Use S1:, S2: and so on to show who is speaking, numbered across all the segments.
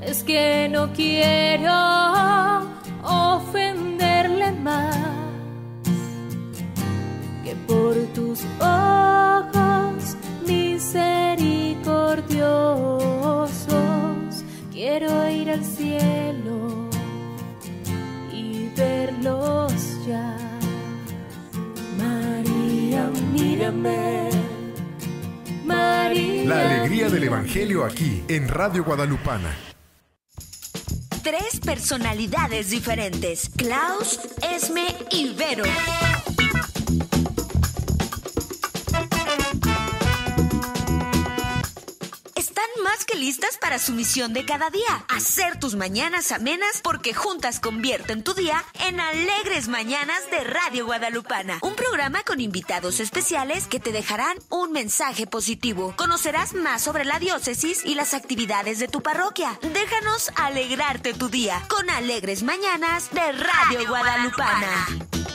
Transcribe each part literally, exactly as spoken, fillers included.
S1: Es que no quiero ofenderle más, que por tus ojos misericordiosos quiero ir al cielo y verlos ya. María, mírame. María.
S2: La alegría del Evangelio aquí en Radio Guadalupana.
S3: Tres personalidades diferentes: Klaus, Esme y Vero. Están más que listas para su misión de cada día: hacer tus mañanas amenas, porque juntas convierten tu día en Alegres Mañanas de Radio Guadalupana. Un programa con invitados especiales que te dejarán un mensaje positivo. Conocerás más sobre la diócesis y las actividades de tu parroquia. Déjanos alegrarte tu día con Alegres Mañanas de Radio, Radio Guadalupana.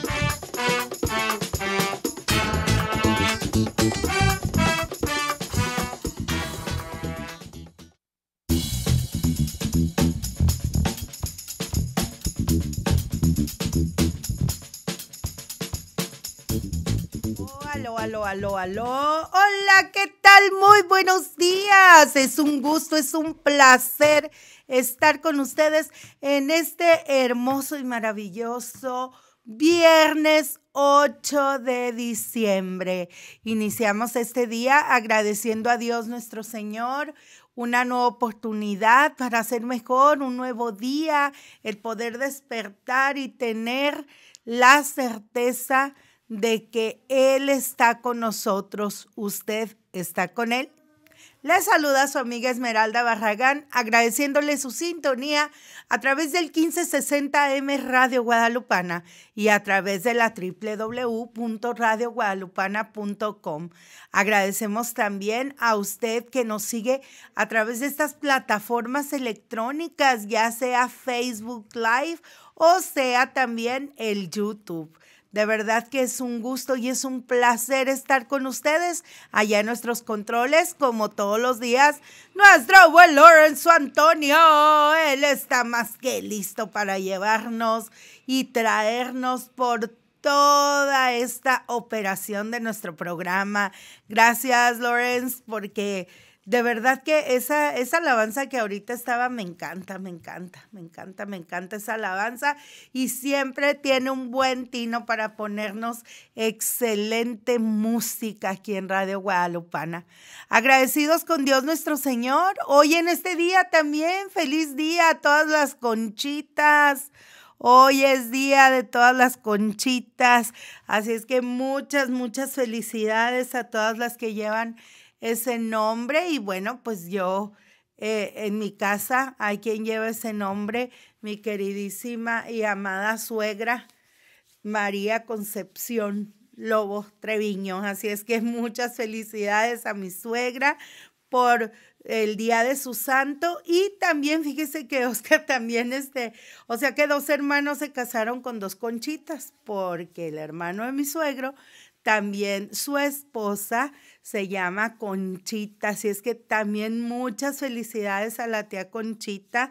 S4: Aló, aló, aló, aló. Hola, ¿qué tal? Muy buenos días. Es un gusto, es un placer estar con ustedes en este hermoso y maravilloso viernes ocho de diciembre. Iniciamos este día agradeciendo a Dios nuestro Señor una nueva oportunidad para ser mejor, un nuevo día, el poder despertar y tener la certeza de que Él está con nosotros. ¿Usted está con Él? Le saluda su amiga Esmeralda Barragán, agradeciéndole su sintonía a través del quince sesenta A M Radio Guadalupana y a través de la doble u doble u doble u punto radio guadalupana punto com. Agradecemos también a usted que nos sigue a través de estas plataformas electrónicas, ya sea Facebook Live o sea también el YouTube. De verdad que es un gusto y es un placer estar con ustedes allá en nuestros controles, como todos los días. Nuestro buen Lorenzo Antonio, él está más que listo para llevarnos y traernos por toda esta operación de nuestro programa. Gracias, Lorenz, porque de verdad que esa, esa alabanza que ahorita estaba me encanta, me encanta, me encanta, me encanta esa alabanza y siempre tiene un buen tino para ponernos excelente música aquí en Radio Guadalupana. Agradecidos con Dios nuestro Señor, hoy en este día también, feliz día a todas las conchitas. Hoy es día de todas las conchitas, así es que muchas, muchas felicidades a todas las que llevan ese nombre. Y bueno, pues yo eh, en mi casa hay quien lleva ese nombre, mi queridísima y amada suegra María Concepción Lobo Treviño. Así es que muchas felicidades a mi suegra por el día de su santo. Y también fíjese que Oscar también, este, o sea que dos hermanos se casaron con dos conchitas, porque el hermano de mi suegro, también su esposa se llama Conchita, así es que también muchas felicidades a la tía Conchita,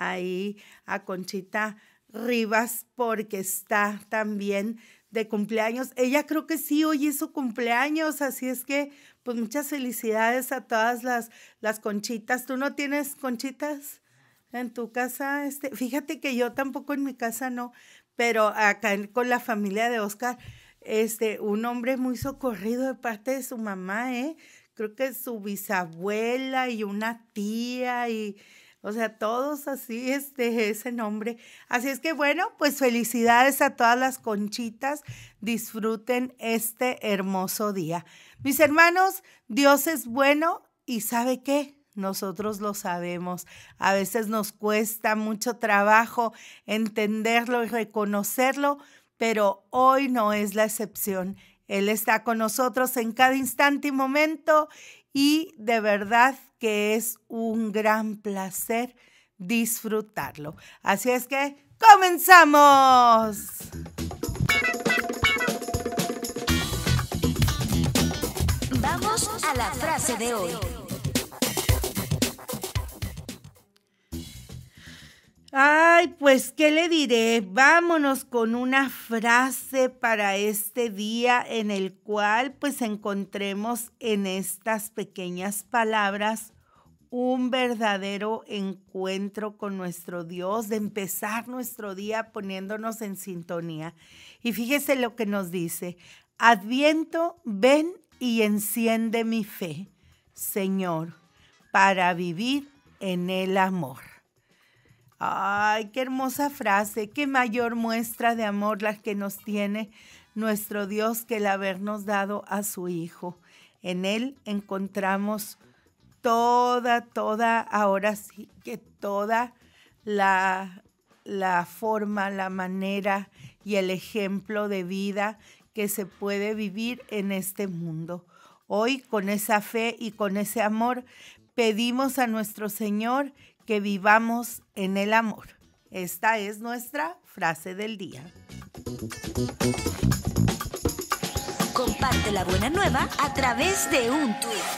S4: ahí a Conchita Rivas, porque está también de cumpleaños. Ella creo que sí, hoy es su cumpleaños, así es que pues muchas felicidades a todas las, las Conchitas. ¿Tú no tienes Conchitas en tu casa? Este, fíjate que yo tampoco en mi casa no, pero acá con la familia de Oscar, Este, un hombre muy socorrido de parte de su mamá, ¿eh? Creo que su bisabuela y una tía y, o sea, todos así, este, ese nombre. Así es que bueno, pues felicidades a todas las Conchitas, disfruten este hermoso día. Mis hermanos, Dios es bueno y ¿sabe qué? Nosotros lo sabemos. A veces nos cuesta mucho trabajo entenderlo y reconocerlo, pero hoy no es la excepción. Él está con nosotros en cada instante y momento y de verdad que es un gran placer disfrutarlo. Así es que ¡comenzamos!
S3: Vamos a la frase de hoy.
S4: Ay, pues, ¿qué le diré? Vámonos con una frase para este día en el cual pues encontremos en estas pequeñas palabras un verdadero encuentro con nuestro Dios, de empezar nuestro día poniéndonos en sintonía. Y fíjese lo que nos dice: Adviento, ven y enciende mi fe, Señor, para vivir en el amor. Ay, qué hermosa frase, qué mayor muestra de amor la que nos tiene nuestro Dios que el habernos dado a su Hijo. En Él encontramos toda, toda, ahora sí que toda la, la forma, la manera y el ejemplo de vida que se puede vivir en este mundo. Hoy, con esa fe y con ese amor, pedimos a nuestro Señor que vivamos en el amor. Esta es nuestra frase del día.
S3: Comparte la buena nueva a través de un tuit.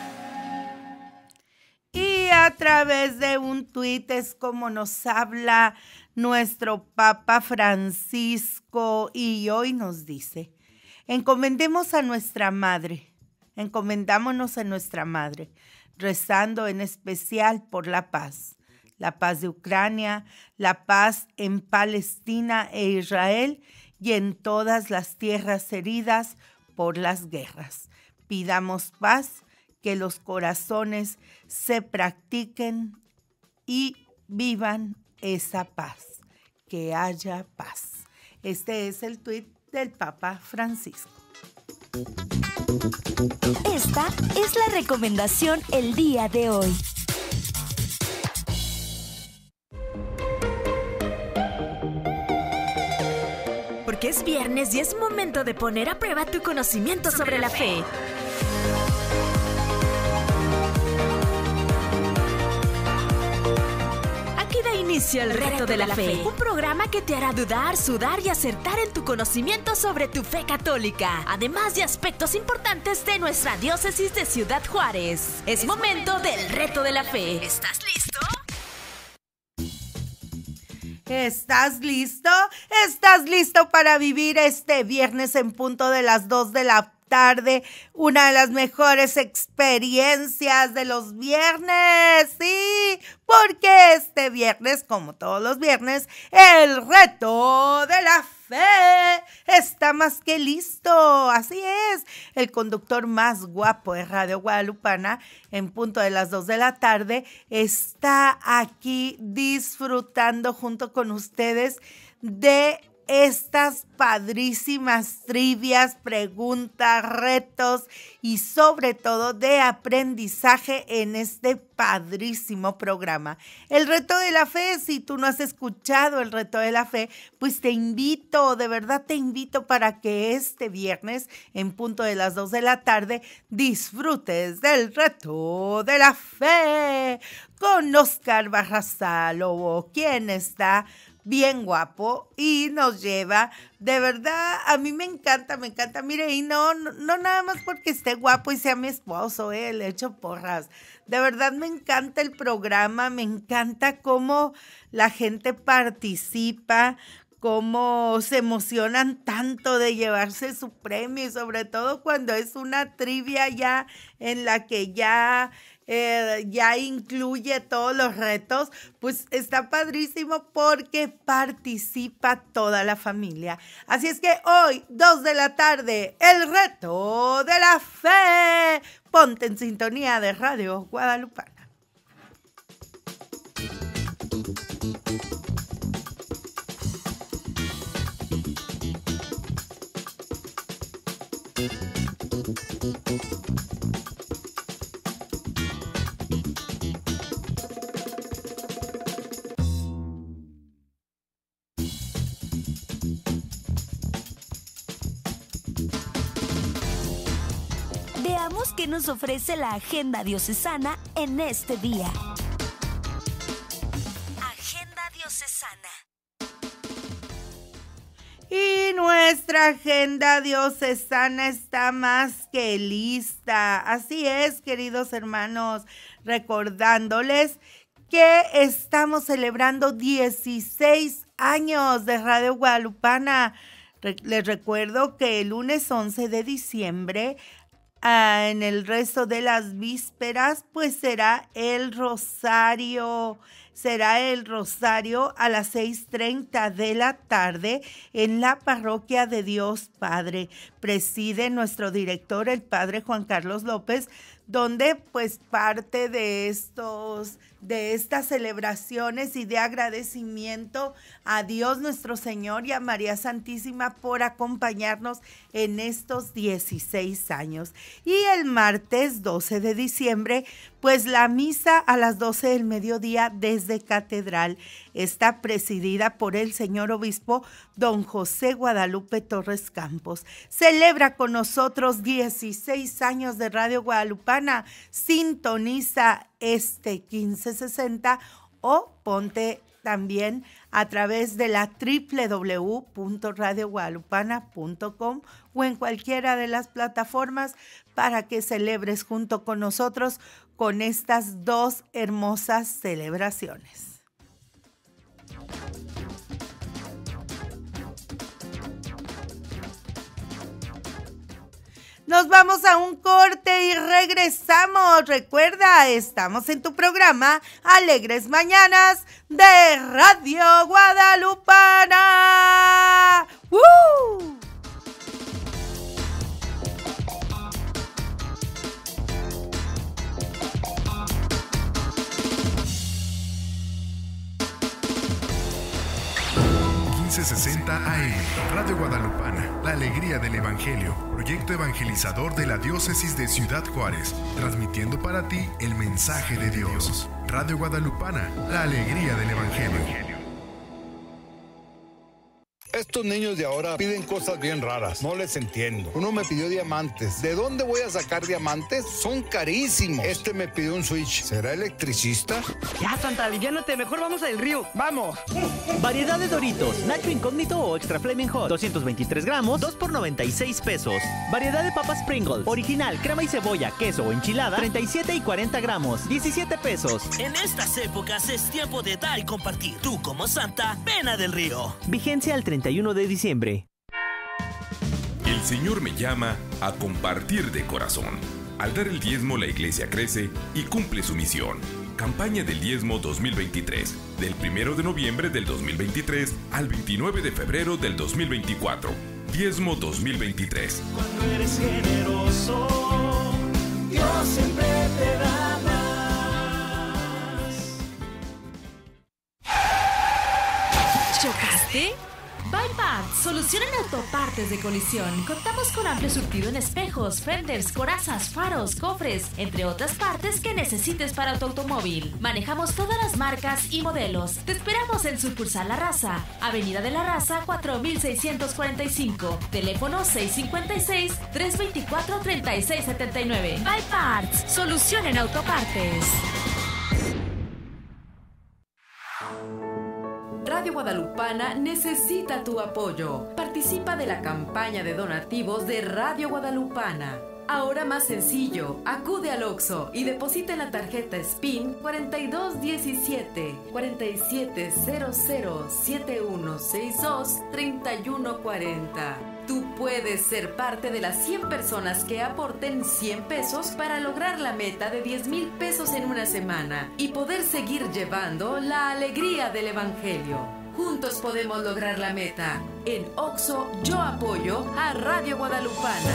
S4: Y a través de un tuit es como nos habla nuestro Papa Francisco, y hoy nos dice: encomendemos a nuestra Madre, encomendámonos a nuestra Madre, rezando en especial por la paz, la paz de Ucrania, la paz en Palestina e Israel y en todas las tierras heridas por las guerras. Pidamos paz, que los corazones se practiquen y vivan esa paz, que haya paz. Este es el tuit del Papa Francisco.
S3: Esta es la recomendación el día de hoy. Porque es viernes y es momento de poner a prueba tu conocimiento sobre la fe. Aquí da inicio el Reto de la Fe, un programa que te hará dudar, sudar y acertar en tu conocimiento sobre tu fe católica, además de aspectos importantes de nuestra diócesis de Ciudad Juárez. Es momento del Reto de la Fe. ¿Estás listo?
S4: ¿Estás listo? ¿Estás listo para vivir este viernes en punto de las dos de la tarde? Una de las mejores experiencias de los viernes, sí, porque este viernes, como todos los viernes, el Reto de la Fe está más que listo. Así es, el conductor más guapo de Radio Guadalupana, en punto de las dos de la tarde, está aquí disfrutando junto con ustedes de estas padrísimas trivias, preguntas, retos y sobre todo de aprendizaje en este padrísimo programa. El Reto de la Fe, si tú no has escuchado el Reto de la Fe, pues te invito, de verdad te invito para que este viernes en punto de las dos de la tarde disfrutes del Reto de la Fe con Oscar Barrazalo, quien está bien guapo y nos lleva, de verdad, a mí me encanta, me encanta, mire, y no, no, no nada más porque esté guapo y sea mi esposo, eh, le echo porras, de verdad me encanta el programa, me encanta cómo la gente participa, cómo se emocionan tanto de llevarse su premio y sobre todo cuando es una trivia ya en la que ya... Eh, ya incluye todos los retos, pues está padrísimo porque participa toda la familia. Así es que hoy, dos de la tarde, el Reto de la Fe. Ponte en sintonía de Radio Guadalupana.
S3: Veamos qué nos ofrece la agenda diocesana en este día. Agenda diocesana.
S4: Y nuestra agenda diocesana está más que lista. Así es, queridos hermanos, recordándoles que estamos celebrando dieciséis años de Radio Guadalupana. Re- les recuerdo que el lunes once de diciembre, ah, en el resto de las vísperas, pues será el rosario. Será el rosario a las seis treinta de la tarde en la Parroquia de Dios Padre. Preside nuestro director, el Padre Juan Carlos López, donde pues parte de estos, de estas celebraciones y de agradecimiento a Dios nuestro Señor y a María Santísima por acompañarnos en estos dieciséis años. Y el martes doce de diciembre, pues la misa a las doce del mediodía desde Catedral está presidida por el señor obispo don José Guadalupe Torres Campos. Celebra con nosotros dieciséis años de Radio Guadalupana. Sintoniza este quince sesenta o ponte también a través de la doble u doble u doble u punto radio guadalupana punto com o en cualquiera de las plataformas para que celebres junto con nosotros con estas dos hermosas celebraciones. Nos vamos a un corte y regresamos. Recuerda, estamos en tu programa Alegres Mañanas de Radio Guadalupana. ¡Woo!
S2: quince sesenta A M, Radio Guadalupana, la alegría del Evangelio, proyecto evangelizador de la diócesis de Ciudad Juárez, transmitiendo para ti el mensaje de Dios. Radio Guadalupana, la alegría del Evangelio.
S5: Estos niños de ahora piden cosas bien raras, no les entiendo. Uno me pidió diamantes. ¿De dónde voy a sacar diamantes? Son carísimos. Este me pidió un Switch. ¿Será electricista?
S6: Ya, Santa, aliviánate, mejor vamos al río. ¡Vamos!
S7: Variedad de Doritos, Nacho Incógnito o Extra Flaming Hot, doscientos veintitrés gramos, dos por noventa y seis pesos. Variedad de papas Pringles, original, crema y cebolla, queso o enchilada, treinta y siete y cuarenta gramos, diecisiete pesos.
S8: En estas épocas es tiempo de dar y compartir. Tú como Santa, Pena del Río.
S7: Vigencia al treinta y uno de diciembre.
S9: El Señor me llama a compartir de corazón. Al dar el diezmo, la iglesia crece y cumple su misión. Campaña del diezmo dos mil veintitrés, del primero de noviembre del dos mil veintitrés al veintinueve de febrero del dos mil veinticuatro. Diezmo dos mil veintitrés.
S1: Cuando eres generoso, Dios siempre te da más.
S10: ¿Chocaste? By Parts, solución en autopartes de colisión. Contamos con amplio surtido en espejos, fenders, corazas, faros, cofres, entre otras partes que necesites para tu automóvil. Manejamos todas las marcas y modelos. Te esperamos en sucursal La Raza, Avenida de la Raza, cuatro mil seiscientos cuarenta y cinco. Teléfono seis cinco seis, tres dos cuatro, tres seis siete nueve. By Parts, solución en autopartes.
S11: Radio Guadalupana necesita tu apoyo. Participa de la campaña de donativos de Radio Guadalupana. Ahora más sencillo, acude al Oxxo y deposita en la tarjeta S P I N cuarenta y dos diecisiete, cuarenta y siete cero cero, siete uno seis dos, treinta y uno cuarenta. Tú puedes ser parte de las cien personas que aporten cien pesos para lograr la meta de diez mil pesos en una semana y poder seguir llevando la alegría del Evangelio. Juntos podemos lograr la meta. En Oxxo, yo apoyo a Radio Guadalupana.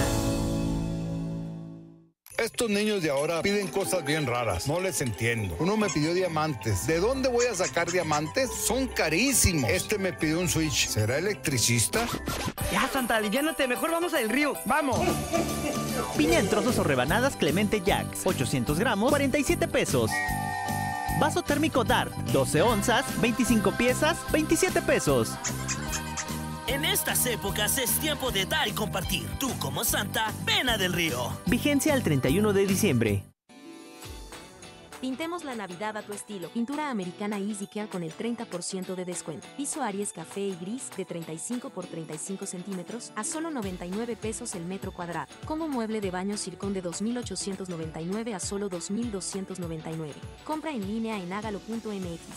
S5: Estos niños de ahora piden cosas bien raras, no les entiendo. Uno me pidió diamantes. ¿De dónde voy a sacar diamantes? Son carísimos. Este me pidió un Switch. ¿Será electricista?
S6: Ya, Santa, aliviánate, mejor vamos al río. ¡Vamos!
S7: Piña en trozos o rebanadas Clemente Jacks, ochocientos gramos, cuarenta y siete pesos. Vaso térmico Dart, doce onzas, veinticinco piezas, veintisiete pesos.
S8: En estas épocas es tiempo de dar y compartir. Tú como Santa, Pena del Río.
S7: Vigencia al treinta y uno de diciembre.
S12: Pintemos la Navidad a tu estilo. Pintura americana Easy Care con el treinta por ciento de descuento. Piso Aries café y gris de treinta y cinco por treinta y cinco centímetros a solo noventa y nueve pesos el metro cuadrado. Como mueble de baño Zircón de dos mil ochocientos noventa y nueve a solo dos mil doscientos noventa y nueve. Compra en línea en hágalo punto m x.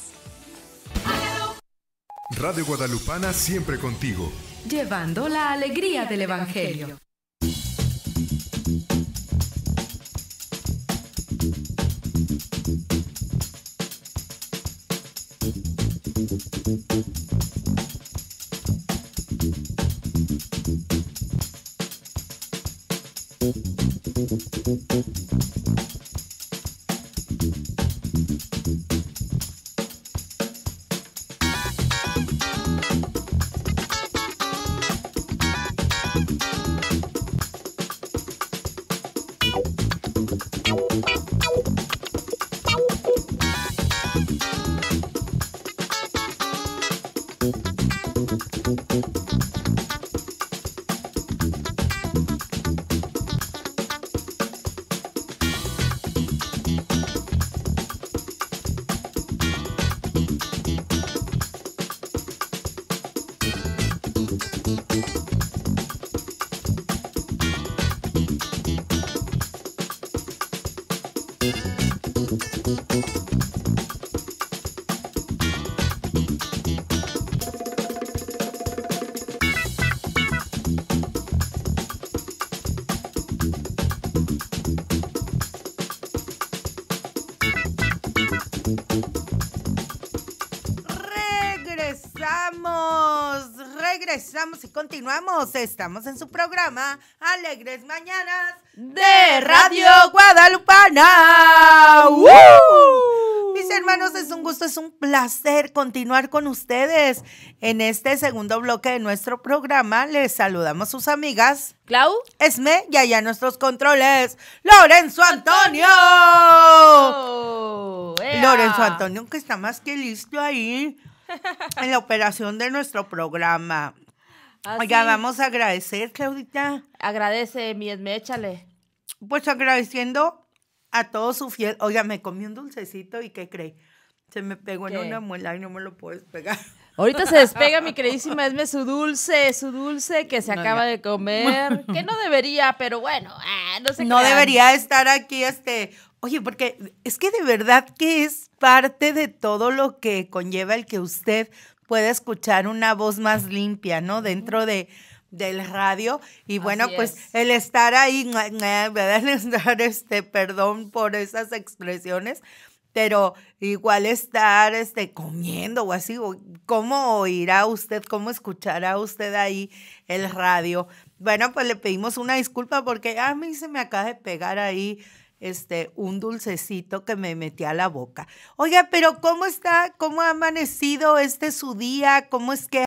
S2: Radio Guadalupana siempre contigo.
S11: Llevando la alegría del Evangelio.
S4: Regresamos y continuamos. Estamos en su programa Alegres Mañanas
S13: de Radio
S4: Guadalupana. ¡Uh! Mis hermanos, es un gusto, es un placer continuar con ustedes. En este segundo bloque de nuestro programa les saludamos sus amigas
S13: Clau,
S4: Esme y allá nuestros controles, Lorenzo Antonio.
S13: Oh,
S4: Lorenzo Antonio, que está más que listo ahí en la operación de nuestro programa.
S13: ¿Ah,
S4: Oiga,
S13: sí?
S4: vamos a agradecer, Claudita.
S13: Agradece, mi Esme, échale.
S4: Pues agradeciendo a todo su fiel. Oiga, me comí un dulcecito y ¿qué cree? Se me pegó
S13: ¿Qué?
S4: en una muela y no me lo puedo despegar.
S13: Ahorita se despega mi queridísima Esme su dulce, su dulce que se
S4: No,
S13: acaba
S4: ya.
S13: de comer, que no debería, pero bueno, ah, no se
S4: No
S13: crean.
S4: debería estar aquí, este... Oye, porque es que de verdad que es parte de todo lo que conlleva el que usted pueda escuchar una voz más limpia, ¿no? Dentro de... del radio, y bueno,
S13: Así
S4: pues
S13: es.
S4: el estar ahí, ¿verdad? El estar, este, perdón por esas expresiones, pero igual estar, este, comiendo o así, o ¿cómo oirá usted, cómo escuchará usted ahí el radio? Bueno, pues le pedimos una disculpa porque a mí se me acaba de pegar ahí, este, un dulcecito que me metí a la boca. Oiga, pero ¿cómo está? ¿Cómo ha amanecido este su día? ¿Cómo es que